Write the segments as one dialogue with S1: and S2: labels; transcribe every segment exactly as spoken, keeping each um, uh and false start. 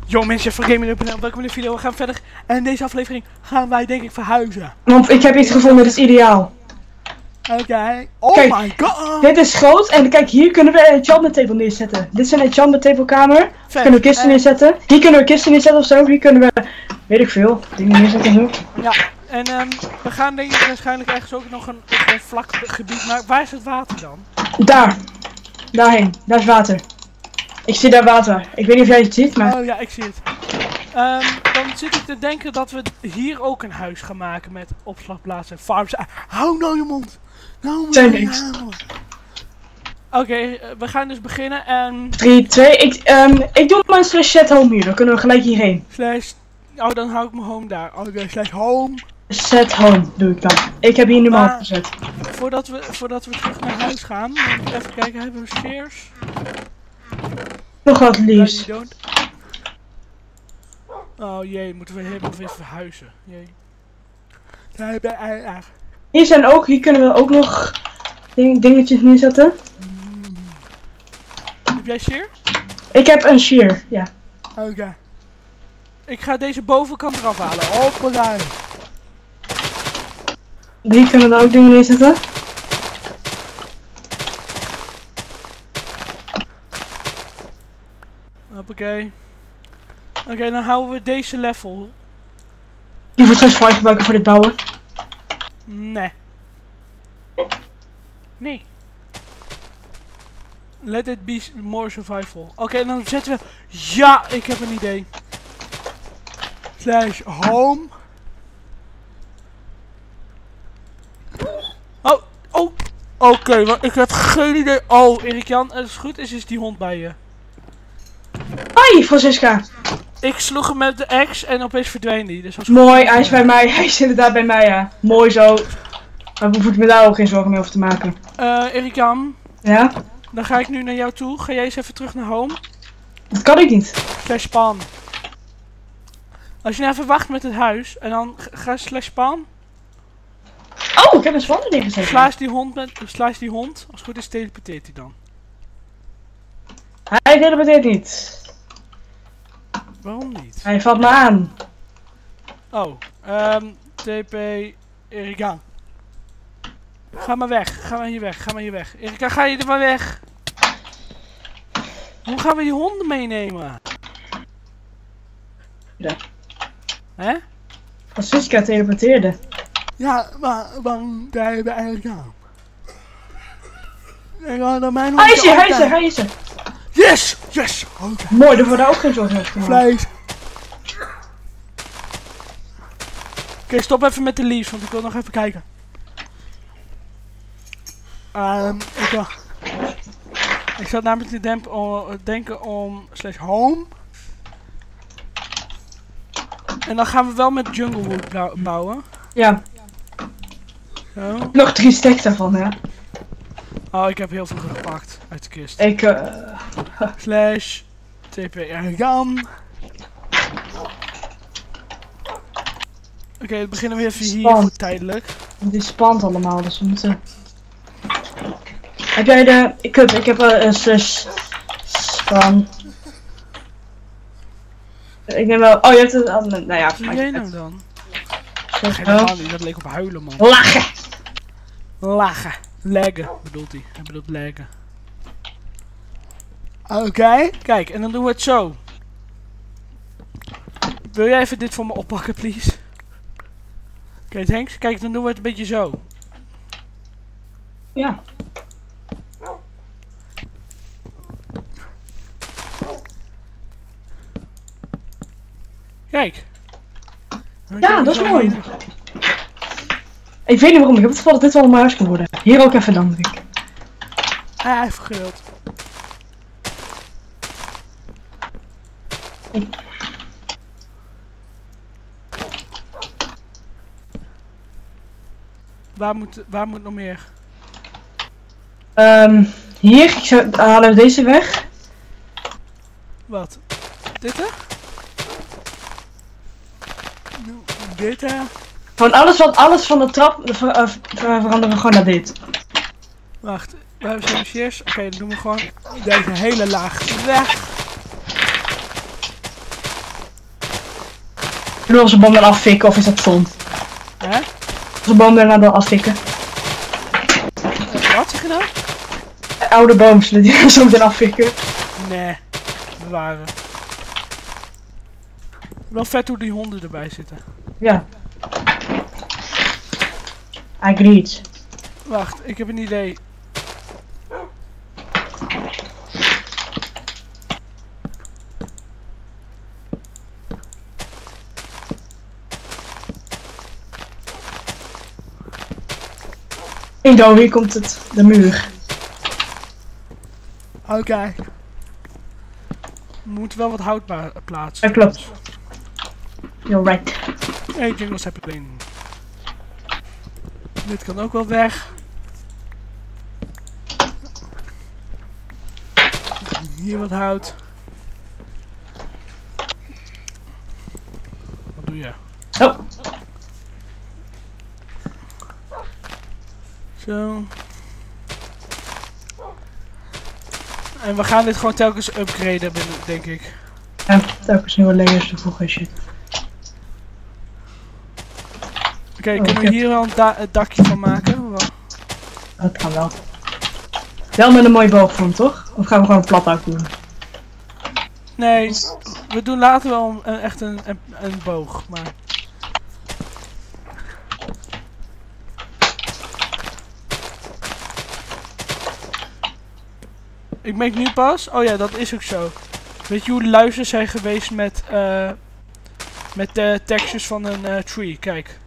S1: Yo mensen van Gaming punt n l, welkom in de video, we gaan verder. En in deze aflevering gaan wij denk ik verhuizen.
S2: Want ik heb iets gevonden, dat is ideaal.
S1: Oké, okay. Oh
S2: kijk,
S1: my god.
S2: Dit is groot en kijk, hier kunnen we een enchantment table neerzetten. Dit is een enchantment table kamer. Hier kunnen we kisten en... neerzetten. Hier kunnen we kisten neerzetten of zo. Hier kunnen we, weet ik veel, dingen neerzetten zo.
S1: Ja, en um, we gaan denk ik waarschijnlijk ergens ook nog een, een vlak gebied. Maar waar is het water dan?
S2: Daar. Daarheen. Daar is water. Ik zie daar water. Ik weet niet of jij het ziet, maar...
S1: Oh ja, ik zie het. Um, dan zit ik te denken dat we hier ook een huis gaan maken met opslagplaatsen en farms. Ah, hou nou je mond! Nou
S2: Zijn niks.
S1: Oké, okay, uh, we gaan dus beginnen en...
S2: drie, twee, ik, um, ik doe maar een slash set home hier, dan kunnen we gelijk hierheen.
S1: Slash... Oh, dan hou ik mijn home daar. Oké, okay, slash home.
S2: Set home doe ik dan. Ik heb hier nu maar opgezet.
S1: Voordat we, voordat we terug naar huis gaan, even kijken, hebben we shears?
S2: Nog wat liefs.
S1: Oh jee, moeten we helemaal weer verhuizen. Jee.
S2: Hier zijn ook, hier kunnen we ook nog ding, dingetjes neerzetten.
S1: Mm. Heb jij shear?
S2: Ik heb een shear, ja.
S1: Oké. Okay. Ik ga deze bovenkant eraf halen. Hoppala.
S2: Hier kunnen we ook dingen neerzetten.
S1: Hoppakee. Oké, okay, dan houden we deze level.
S2: Je wordt geen spijt gebruiken voor dit bouwen.
S1: Nee. Nee. Let it be more survival. Oké, okay, dan zetten we... Ja, ik heb een idee. Slash home. Oh, oh. Oké, okay, want ik heb geen idee. Oh, Erik-Jan, als het goed is, is die hond bij je.
S2: Hoi, Francisca.
S1: Ik sloeg hem met de axe en opeens verdween die. Dus als
S2: mooi, hij is bij mij. Hij is inderdaad bij mij, ja. Mooi zo. Maar hoef ik me daar ook geen zorgen meer over te maken.
S1: Eh, uh, Erik-Jan.
S2: Ja?
S1: Dan ga ik nu naar jou toe. Ga jij eens even terug naar home?
S2: Dat kan ik niet.
S1: Slash spawn. Als je nou even wacht met het huis en dan ga slash spawn.
S2: Oh, ik heb een spawn erin gezet.
S1: Slash die hond met, slash die hond. Als het goed is, teleporteert hij dan.
S2: Hij teleporteert niet.
S1: Waarom niet?
S2: Hij valt me aan.
S1: Oh, um, T P Erika. Ga maar weg, ga maar hier weg, ga maar hier weg. Erika, ga je er maar weg. Hoe gaan we die honden meenemen?
S2: Ja.
S1: Hè?
S2: Francisca teleporteerde.
S1: Ja, maar, maar daar hebben we eigenlijk aan.
S2: Hij is er, hij is er, hij is er.
S1: Yes! Yes! Okay.
S2: Mooi, er worden ook geen zorgen over gemaakt.
S1: Vlees. Oké, okay, stop even met de leaves, want ik wil nog even kijken. Um, ik, uh, ik zat namelijk te demp, uh, denken om slash home. En dan gaan we wel met jungle wood bouwen.
S2: Ja.
S1: Zo.
S2: Nog drie stacks daarvan, hè.
S1: Oh, ik heb heel veel gepakt uit de kist.
S2: Ik uh...
S1: slash T P R Jan. Oké, okay, dan beginnen we even hier voor tijdelijk.
S2: Het spant allemaal, dus we moeten... Heb jij de... Ik heb, ik heb een slash... Span. Ik neem wel... Oh, je hebt het... Nou ja,
S1: wat doe jij nou dan?
S2: Helemaal
S1: niet, dat leek op huilen, man.
S2: Lachen!
S1: Lachen. Laggen bedoelt hij. Hij bedoelt laggen. Oké. Okay. Kijk, en dan doen we het zo. Wil jij even dit voor me oppakken, please? Oké, okay, thanks. Kijk, dan doen we het een beetje zo.
S2: Ja.
S1: Kijk.
S2: Ja, dat is mooi. Hier. Ik weet niet waarom, ik heb het gevoel dat dit wel een huis kan worden. Hier ook even dan, denk ik.
S1: Ah, even geduld.
S2: Ik...
S1: Waar moet, waar moet nog meer?
S2: Um, hier, ik zou, halen we deze weg.
S1: Wat? Dit er? Dit er?
S2: Van alles wat alles van de trap ver, uh, ver, veranderen we gewoon naar dit.
S1: Wacht, we hebben zo'n shears. Oké, okay, dan doen we gewoon deze hele laag weg.
S2: Kunnen we onze boom dan affikken of is dat stom?
S1: Hè?
S2: Onze boom daarna dan affikken.
S1: Uh, wat zeg je nou?
S2: De oude boom, zullen die dan zo meteen affikken?
S1: Nee, bewaren. Wel vet hoe die honden erbij zitten.
S2: Ja. Agreed.
S1: Wacht, ik heb een idee.
S2: Indo, hier komt het. De muur.
S1: Oké. Okay. We moeten wel wat hout plaatsen.
S2: Ja, klopt. You're right.
S1: Hey, jingles heb ik alleen. Dit kan ook wel weg. Hier wat hout. Wat doe je?
S2: Oh.
S1: Zo. En we gaan dit gewoon telkens upgraden, denk ik.
S2: Ja, telkens nieuwe layers toevoegen en shit.
S1: Oké, okay, oh, kunnen we hier wel een da het dakje van maken? Wel.
S2: Dat kan wel. Wel met een mooie boogvorm, toch? Of gaan we gewoon een plat hout doen?
S1: Nee, we doen later wel een, echt een, een, een boog, maar... Ik merk nu pas, oh ja, dat is ook zo. Weet je hoe luister zijn geweest met, uh, met de textures van een uh, tree? Kijk.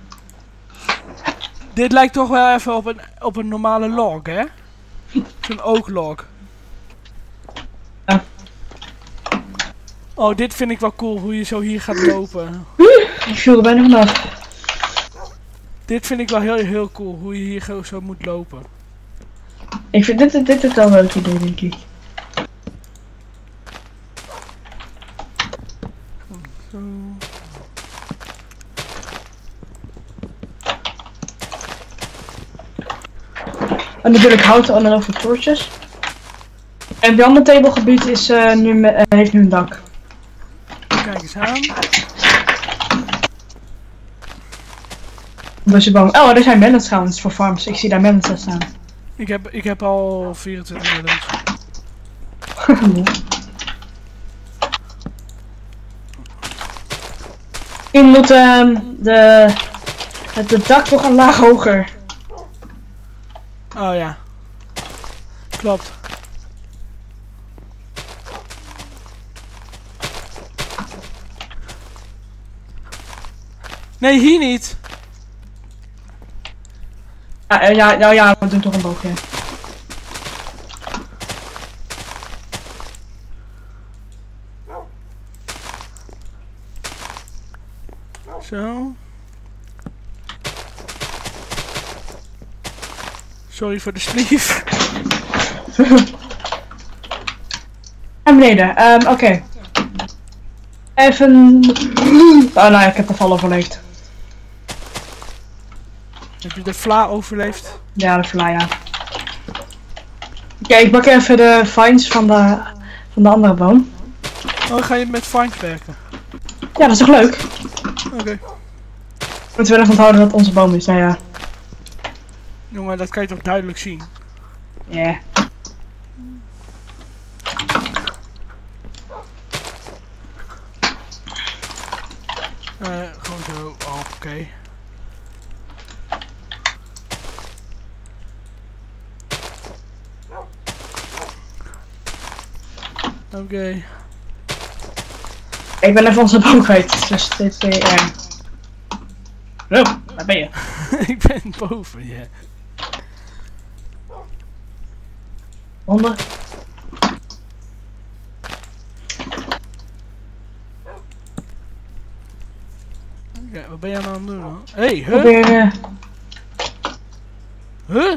S1: Dit lijkt toch wel even op een, op een normale log, hè? Zo'n oak log.
S2: Ja.
S1: Oh, dit vind ik wel cool, hoe je zo hier gaat lopen.
S2: Ik viel er bijna vanaf.
S1: Dit vind ik wel heel, heel cool, hoe je hier zo moet lopen.
S2: Ik vind dit, dit is wel een leuk idee, denk ik.
S1: Zo.
S2: En natuurlijk houten en dan over torches. En het andere tablegebied is uh, nu me uh, heeft nu een dak.
S1: Kijk eens aan.
S2: Dus oh, er zijn melons trouwens voor farms. Ik zie daar melons staan.
S1: Ik heb, ik heb al vierentwintig melons.
S2: Je moet uh, de, het, het dak nog een laag hoger.
S1: Oh ja. Klopt. Nee, hier niet.
S2: Ja, ja, ja, ja, we doen toch een boogje.
S1: Zo. Sorry voor de sleeve.
S2: En beneden, um, oké. Okay. Even... Oh nou, ik heb de val overleefd.
S1: Heb je de vla overleefd?
S2: Ja, de vla, ja. Oké, okay, ik bak even de vines van de, van de andere boom.
S1: Oh, ga je met vines werken?
S2: Ja, dat is toch leuk?
S1: Oké. Okay.
S2: Moeten we even onthouden dat het onze boom is, nou ja.
S1: Jongen, dat kan je toch duidelijk zien?
S2: Ja. Yeah.
S1: Uh, gewoon zo, oh, oké. Okay. Oké. Okay.
S2: Ik ben even onze boom kwijt, dus dit is uh, oh, waar ben je?
S1: Ik ben boven je. Yeah.
S2: Honden.
S1: Okay, wat ben jij nou aan het doen dan? Hey, huh?
S2: Probeer, uh...
S1: Huh?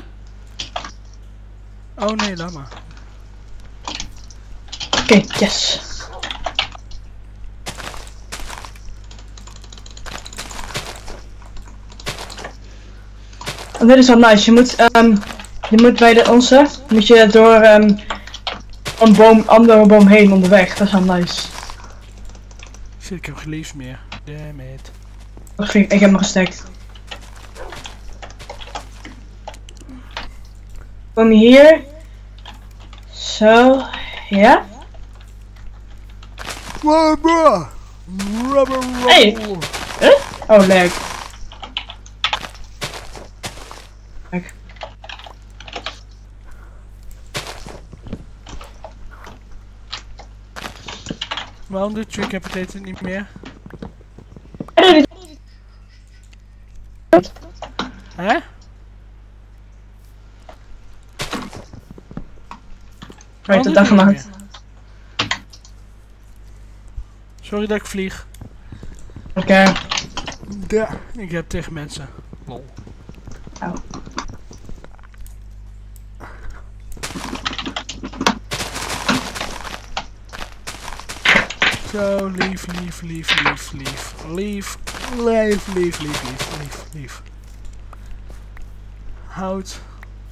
S1: Oh nee, laat maar.
S2: Oké, okay, yes. En dit is wel nice, je moet, um, je moet bij de onze, moet je door um, een boom, andere boom heen onderweg, dat is wel nice.
S1: Shit, ik heb geen leaves meer. Damn it.
S2: Wacht, ik, ik heb nog gestekt. Kom hier. Zo. Ja.
S1: Rubber. Rubber.
S2: Hey. Huh? Oh, leg. Kijk.
S1: Waarom doet Tricapitator niet meer? Hè?
S2: Hij heeft het dag gemaakt.
S1: Sorry dat ik vlieg.
S2: Oké. Okay.
S1: Ja, ik heb tegen mensen. Lol.
S2: Oh.
S1: Zo, lief, lief, lief, lief, lief, lief, lief, lief, lief, lief, lief, lief. Hout.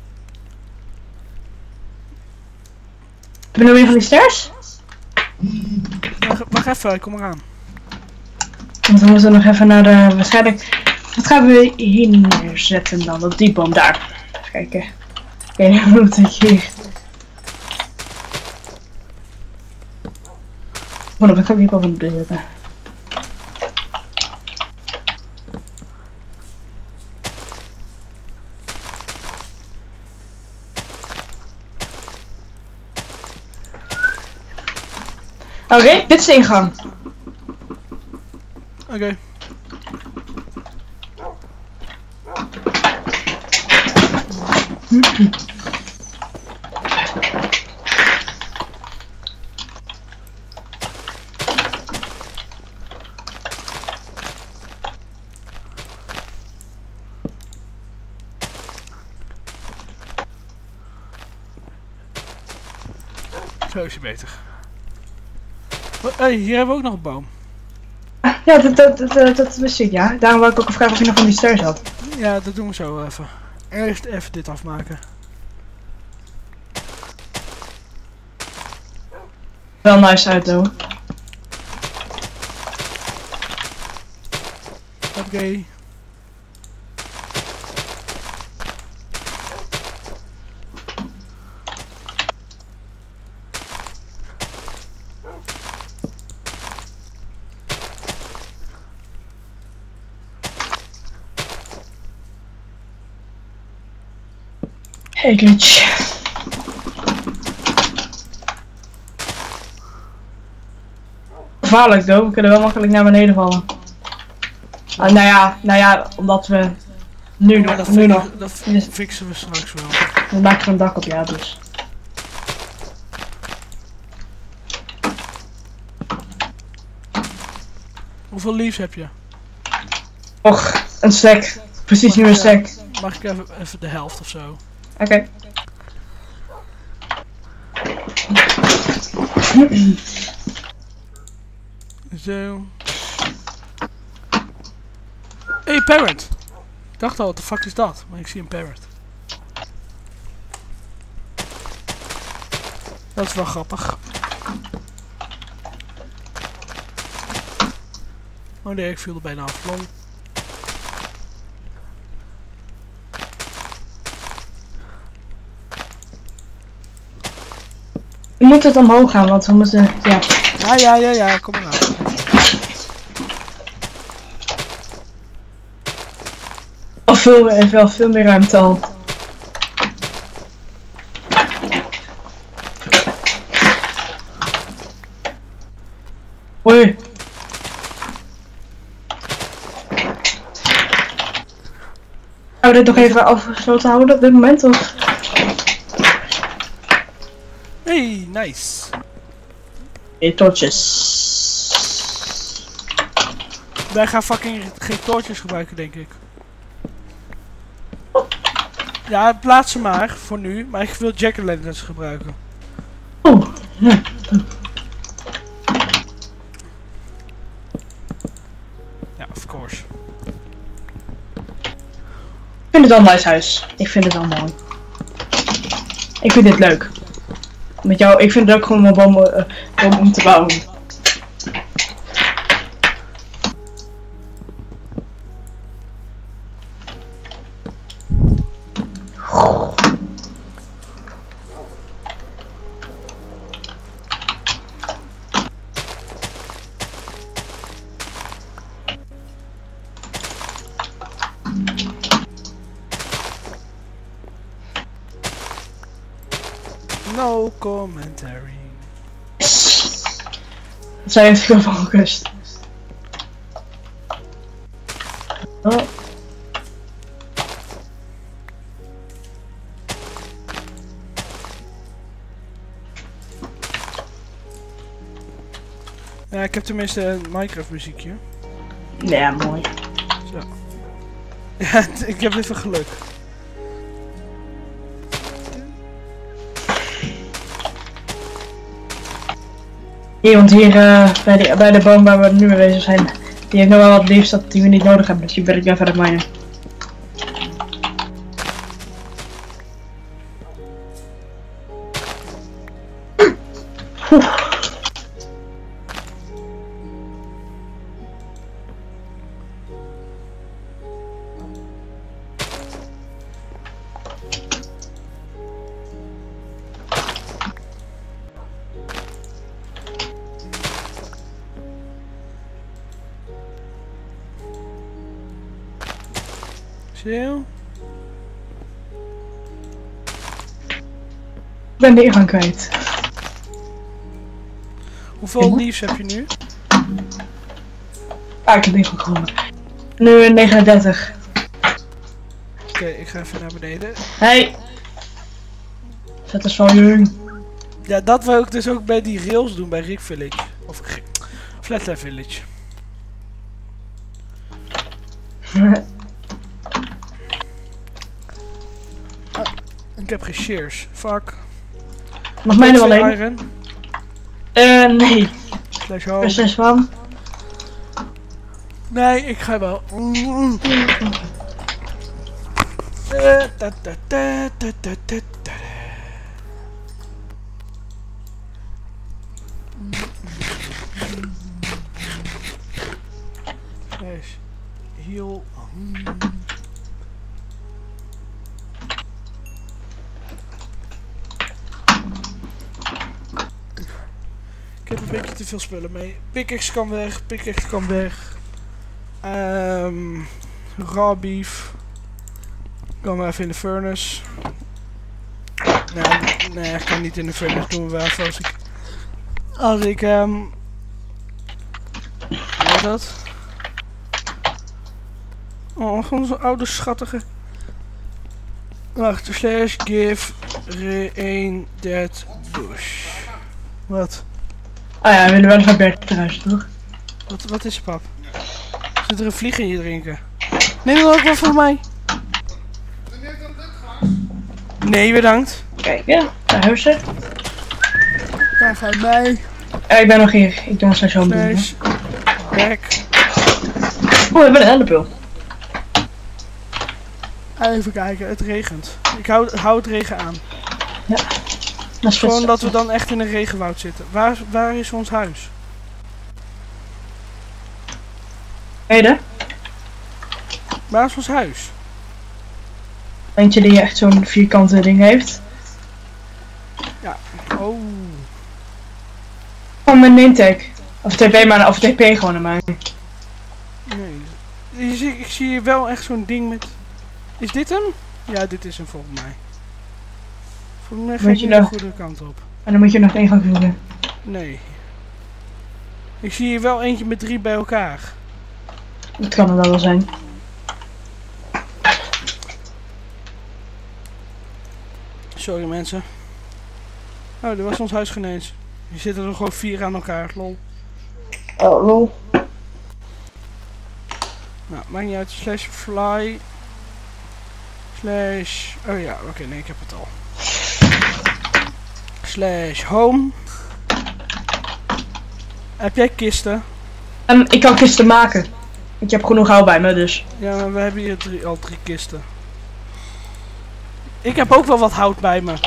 S2: Heb je nog weer van die stairs?
S1: Wacht, wacht even, kom eraan.
S2: Want we moeten nog even naar de... Waarschijnlijk... Wat gaan we hier neerzetten dan? Op die boom daar. Even kijken. Oké, dan moet ik hier... Oh, dan ga ik die boom zetten. Oké, okay, dit is de ingang.
S1: Oké. Okay. Zo is je beter. Hé, hey, hier hebben we ook nog een boom.
S2: Ja, dat, dat, dat, dat wist ik, ja. Daarom wou ik ook vragen of je nog van die stairs had.
S1: Ja, dat doen we zo even. Eerst even dit afmaken.
S2: Wel nice uit, though.
S1: Oké. Okay.
S2: Hey, glitch. Gevaarlijk, though. We kunnen wel makkelijk naar beneden vallen. Uh, nou ja, nou ja, omdat we nu,
S1: ja,
S2: nog, nu nog.
S1: Dat fixen we straks wel.
S2: We maken er een dak op, ja, dus.
S1: Hoeveel leaves heb je?
S2: Och, een stack. Precies nu een stack.
S1: Mag ik even, even de helft of zo?
S2: Oké. Okay.
S1: Zo. Hey, parrot! Ik dacht al, wat de fuck is dat? Maar ik zie een parrot. Dat is wel grappig. Oh nee, ik viel er bijna af. Lol.
S2: We moeten het omhoog gaan, want we moeten... Ja,
S1: ja, ja, ja, ja, kom maar nou.
S2: Of veel, heeft wel veel meer ruimte al. Hoi. Gaan we dit nog even afgesloten houden op dit moment, of?
S1: Hey, nice.
S2: Hey, torches.
S1: Wij gaan fucking geen torches gebruiken, denk ik. Ja, plaats ze maar, voor nu. Maar ik wil jack-o'-lanterns gebruiken.
S2: Oh, ja.
S1: Ja, of course.
S2: Ik vind het wel een nice huis. Ik vind het wel mooi. Ik vind dit leuk. Met jou, ik vind het ook gewoon een boom uh, om te bouwen.
S1: No commentary.
S2: Dat zijn het gewoon van gekust. Oh.
S1: Ja, ik heb tenminste een Minecraft muziekje.
S2: Ja, mooi.
S1: Zo. Ja, ik heb even geluk.
S2: Hier, want hier uh, bij, de, bij de boom waar we nu mee bezig zijn, die heeft nog wel wat liefst dat die we niet nodig hebben, dus die ben ik even verder minen.
S1: Zo.
S2: Ik ben de ingang kwijt.
S1: Hoeveel leaves heb je nu?
S2: Ah, ik heb de ingang gewonnen. Nu negenendertig.
S1: Oké, okay, ik ga even naar beneden.
S2: Hey! Zet eens van jong.
S1: Ja, dat wil ik dus ook bij die rails doen bij Rick Village. Of Flatland Village. Ah, ik heb geen shears. Fuck.
S2: Mag mij er wel een? Eh, uh, nee.
S1: Slash home.
S2: Slash van.
S1: Nee, ik ga wel. Slash heal. Ik heb een beetje te veel spullen mee. Pickaxe kan weg, pickaxe kan weg. Um, raw beef. Kan maar even in de furnace. Nee, nee, ik kan niet in de furnace doen. Wel even als ik. Als ik um. Wat is dat? Oh, gewoon zo'n oude schattige. Wacht, slash give re dead bush. Wat?
S2: Ah ja, we willen wel even Bert trouwens, toch?
S1: Wat, wat is er, pap? Zit er een vlieg in je drinken? Neem dan ook wel voor mij. Nee, bedankt.
S2: Kijk, ja, daar hebben ze.
S1: Daar gaat mij.
S2: Ja, ik ben nog hier. Ik doe ons zo doen.
S1: Slash back.
S2: Oh, we hebben een hellepil.
S1: Even kijken, het regent. Ik hou, hou het regen aan.
S2: Ja. Dat is
S1: gewoon dat we dan echt in een regenwoud zitten. Waar, waar is ons huis?
S2: Ede?
S1: Waar is ons huis?
S2: Eentje die echt zo'n vierkante ding heeft.
S1: Ja. Oh.
S2: Gewoon mijn name tag. Of T P, maar of T P gewoon naar mij.
S1: Nee. Ik zie, ik zie hier wel echt zo'n ding met. Is dit hem? Ja, dit is hem volgens mij. Volgens mij gaat je de goede kant op.
S2: En dan moet je nog één gaan voeren.
S1: Nee. Ik zie hier wel eentje met drie bij elkaar.
S2: Dat kan er wel zijn.
S1: Sorry mensen. Oh, dit was ons huis geen eens. Hier zitten er gewoon vier aan elkaar, lol.
S2: Oh, lol.
S1: Nou, maakt niet uit. Slash fly. Slash... Oh ja, oké, okay, nee, ik heb het al. Slash home. Heb jij kisten?
S2: Um, ik kan kisten maken. Ik heb genoeg hout bij me, dus.
S1: Ja, maar we hebben hier drie, al drie kisten. Ik heb ook wel wat hout bij me.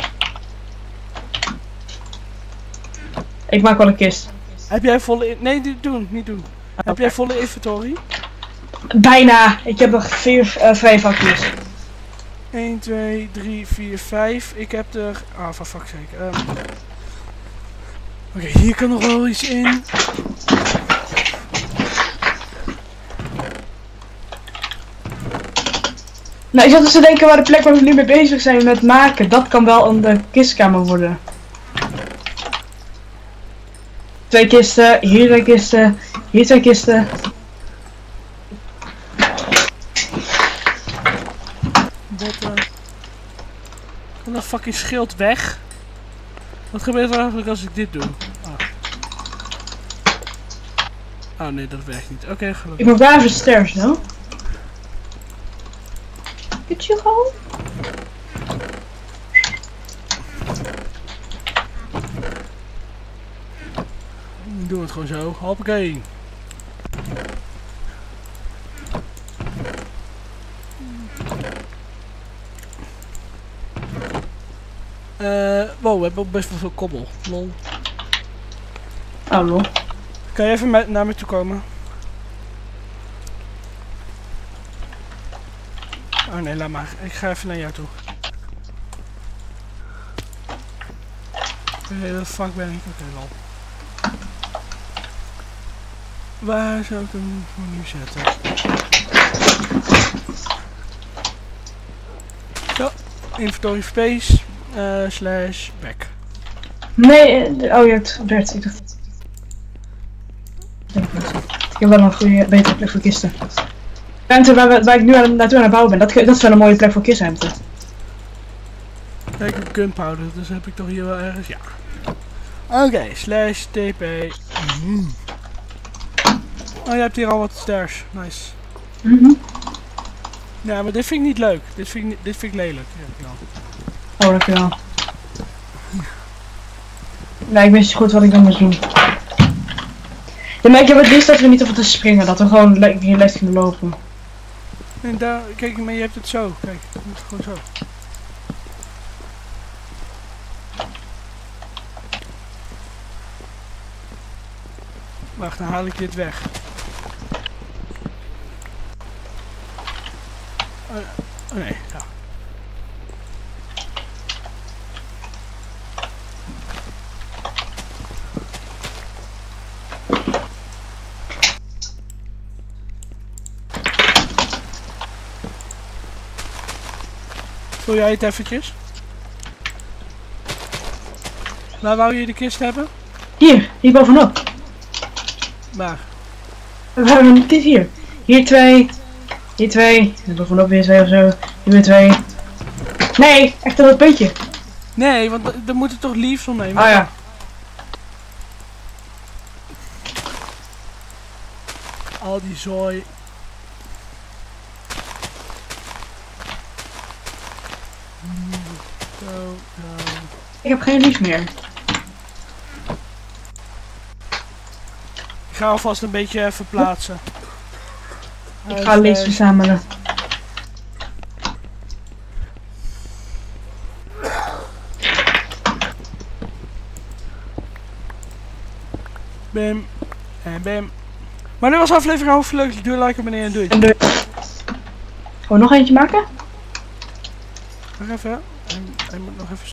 S2: Ik maak wel een kist.
S1: Heb jij volle... In nee, niet doen, niet doen. Okay. Heb jij volle inventory?
S2: Bijna. Ik heb nog vier uh, vijf vakjes.
S1: één, twee, drie, vier, vijf. Ik heb er... Ah, van fuck zeker. Um... Oké, okay, hier kan nog wel iets in.
S2: Nou, ik zat dus te denken waar de plek waar we nu mee bezig zijn met maken. Dat kan wel een de kistkamer worden. Twee kisten, hier twee kisten, hier twee kisten.
S1: Botten. Kan dat fucking schild weg? Wat gebeurt er eigenlijk als ik dit doe? Oh, oh nee, dat werkt niet. Oké, okay, gelukkig.
S2: Ik moet daar even stairs, no? Could you go?
S1: Doe het gewoon zo. Hoppakee. Uh, wow, we hebben ook best wel veel kobbel. Lol.
S2: Oh lol.
S1: Kan je even met, naar me toe komen? Oh nee, laat maar. Ik ga even naar jou toe. Oké, wat fuck ben ik? Oké, okay, lol. Waar zou ik hem voor nu zetten? Zo, inventory space, uh, slash back.
S2: Nee, uh, oh je hebt Bert, ik dacht. Ik heb wel een goede, betere plek voor kisten. De ruimte waar, we, waar ik nu aan, naartoe aan het bouwen ben, dat, dat is wel een mooie plek voor kistruimte.
S1: Kijk, een gunpowder, dus heb ik toch hier wel ergens, ja. Oké, okay, slash tp. Mm. Oh, je hebt hier al wat stairs. Nice.
S2: Mm-hmm.
S1: Ja, maar dit vind ik niet leuk. Dit vind ik, dit vind ik lelijk. Ja,
S2: oh, dankjewel. Nee, ik weet niet goed wat ik dan moet doen. Ja, maar ik heb het liefst dat we niet hoeven te springen. Dat we gewoon le hier les kunnen lopen.
S1: En daar, kijk, maar je hebt het zo. Kijk, je moet het gewoon zo. Wacht, dan haal ik dit weg. Oh, oh nee, ja. Vul jij het eventjes? Waar wou je de kist hebben?
S2: Hier, hier bovenop.
S1: Waar?
S2: We hebben dit hier. Hier twee. Hier twee. En bovenop weer twee of zo. Hier weer twee. Nee, echt een dat puntje.
S1: Nee, want dan moet het toch leaves opnemen?
S2: Oh ja.
S1: Al die zooi. Zo, zo.
S2: Ik heb geen lief meer.
S1: Ik ga alvast een beetje verplaatsen.
S2: Ik ga uh, leaves verzamelen.
S1: Bim. En bim. Maar dit was aflevering hoofdelijk. Doe like abonneer en doei.
S2: En de... Oh, nog eentje maken?
S1: Nog even. Hij moet nog even